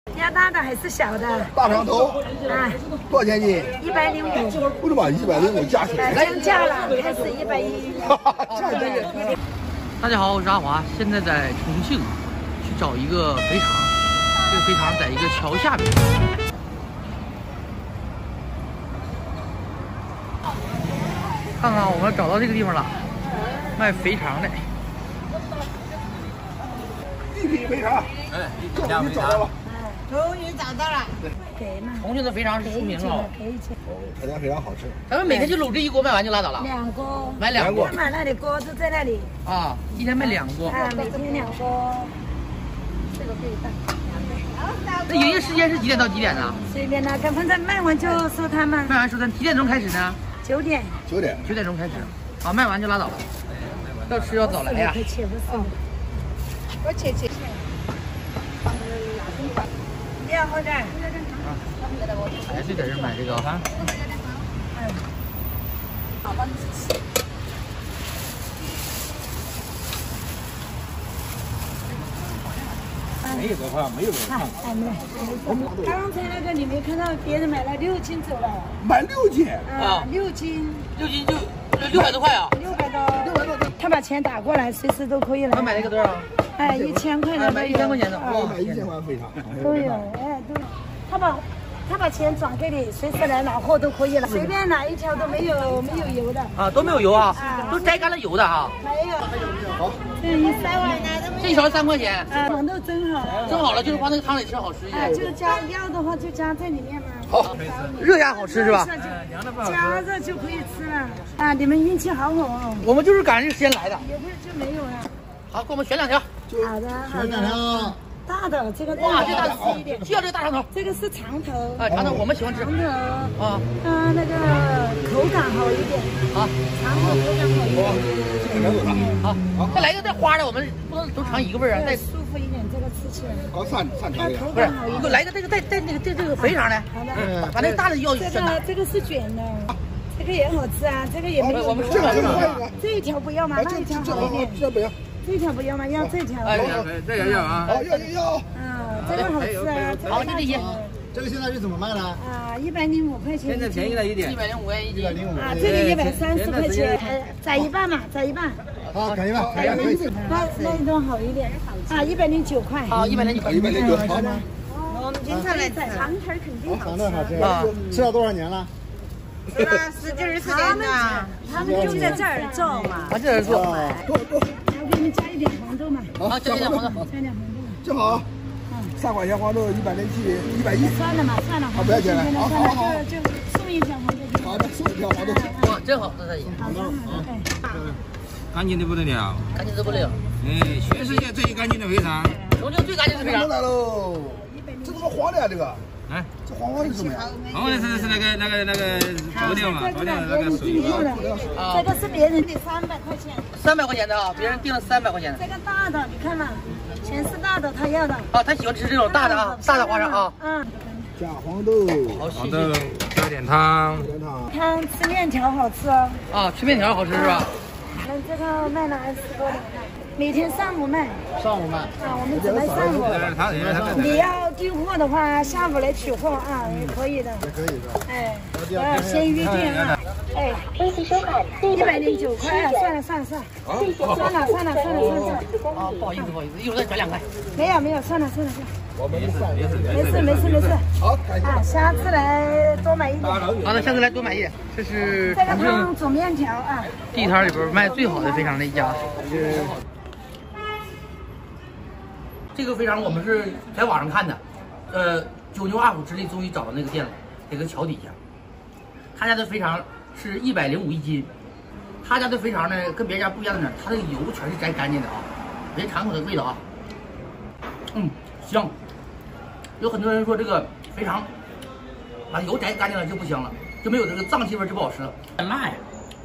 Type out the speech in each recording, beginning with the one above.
要大的还是小的？ 大长头啊， 多少钱斤 105。 我的妈，105加起来。 降价了，开始110。 大家好，我是阿华，现在在重庆去找一个肥肠，这个肥肠在一个桥下面。看看我们找到这个地方了，卖肥肠的。 一品肥肠， 哎， 终于找到了。 终于找到了。给嘛。 重庆的肥肠是出名了， 可以吃。 哦，他家肥肠好吃。 咱们每天就卤这一锅，卖完就拉倒了。 2锅。 买2锅。 买那里锅就在那里。 啊，一天卖2锅。 啊，每天2锅。这个可以带。 那营业时间是几点到几点呢？ 随便的，反正卖完就收摊嘛。 卖完收摊，几点钟开始呢 9点。 9点钟开始。啊，卖完就拉倒了。要吃要早来呀。 切不是。我切。你要喝点。 还是在这买这个哈。 好吧。 没有的话，没有人看。 没。刚才那个你没看到别人买了6斤走了？ 买6斤啊，6斤。 6斤就600多块啊 ！600多。他把钱打过来，随时都可以来。 他买那个多少？ 哎，1000块的都有。 1000块钱的， 哇，1000块肥肠都有，哎，都有。他把钱转给你，随时来拿货都可以了，随便哪一条都没有油的。 啊，都没有油啊，都摘干了油的哈。 没有。 好。 这一3碗， 这一勺3块钱。 啊，黄豆蒸好了。 蒸好了就是放那个汤里吃好吃一点。 就加要的话就加在里面嘛。 好， 热压好吃是吧？ 加热就可以吃了。啊，你们运气好哦。 我们就是赶上这个时间来的。 有的就没有了。 好，给我们选2条。 好的。 选2条。 大的这个哇，这大的吃一点， 就要这个大长头。 这个是长头。 啊，长头我们喜欢吃。 长头啊， 那个口感好一点。 好， 长头口感好一点。 好，再来一个带花的，我们不能都尝一个味儿啊，再舒服一点，这个吃起来。 搞3条的。 不是，给我来个这个带那个这个肥肠的。 好的。 把那个大的要选大。 这个是卷的，这个也好吃啊，这个也没有。 我们这个这一条不要吗？那一条好一点。 这不要。 这条不要吗？要这条。 哎，这个要啊。 好，要。 这个好吃啊。 好，就这些。 这个现在是怎么卖的？ 啊，105块钱。 现在便宜了一点，105块一斤。 啊，这个130块钱，宰一半嘛，宰一半。 好，宰一半。 那一种好一点。啊，109块。 好，109块。 109。好的。 我们经常来宰长腿，肯定好吃。 啊，吃了多少年了？ 吃了10几20年了。他们就在这儿做嘛。 啊，这儿做。 我给你们加一点黄豆嘛。 好，加一点黄豆。 加点黄豆。 正好。3块钱黄豆107，110。 算了嘛，算了。 好，不要钱了。好， 就送1条黄豆。 好的，送1条黄豆。 哇，真好，这是。 好的， 干净的不得了， 干净的不得了。 哎，全世界最干净的肥肠， 重庆最干净的肥肠来喽！这怎么黄的呀？这个？ 哎， 这黄是什么呀？ 黄的是那个佐料嘛，佐料那个水。 这个是别人的300块钱。 300块钱的啊，别人订了300块钱的。 这个大的，你看嘛，全是大的，他要的。 啊，他喜欢吃这种大的啊，大的花生啊。 嗯。 加黄豆， 黄豆加点汤。 汤吃面条好吃哦。 啊，吃面条好吃是吧？ 这个卖了20多年了，每天上午卖。 上午卖。 啊，我们只卖上午。你要订货的话，下午来取货啊，也可以的。 可以的。 哎，我要先预定啊。哎，109块，算了。算了。 啊，不好意思，一会儿再转2块。 没有，算了。 我们算没事。 好，感谢。 啊，下次来多买一点。 好的，下次来多买一点。这是这个汤煮面条啊。 地摊里边卖最好的肥肠的一家。这个肥肠我们是在网上看的，9牛2虎之力终于找到那个店了，这个桥底下。他家的肥肠是105一斤，他家的肥肠呢跟别人家不一样的呢，他的油全是摘干净的啊，别尝口的味道啊，香。有很多人说这个肥肠把油摘干净了就不香了，就没有这个脏气味就不好吃了，很辣呀。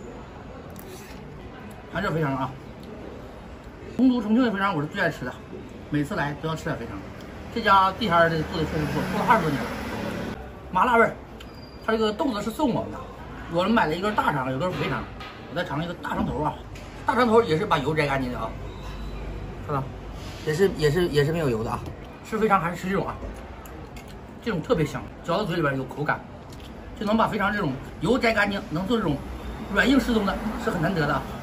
看这肥肠啊，成都、重庆的肥肠我是最爱吃的，每次来都要吃点肥肠。这家地摊的做的确实不错，做了20多年了，麻辣味儿。它这个豆子是送我们的，我们买了一根大肠，有根肥肠，我再尝一个大肠头啊，大肠头也是把油摘干净的啊，看到，也是没有油的啊。吃肥肠还是吃这种啊， 这种特别香，嚼到嘴里边有口感，就能把肥肠这种油摘干净，能做这种软硬适中的，是很难得的啊。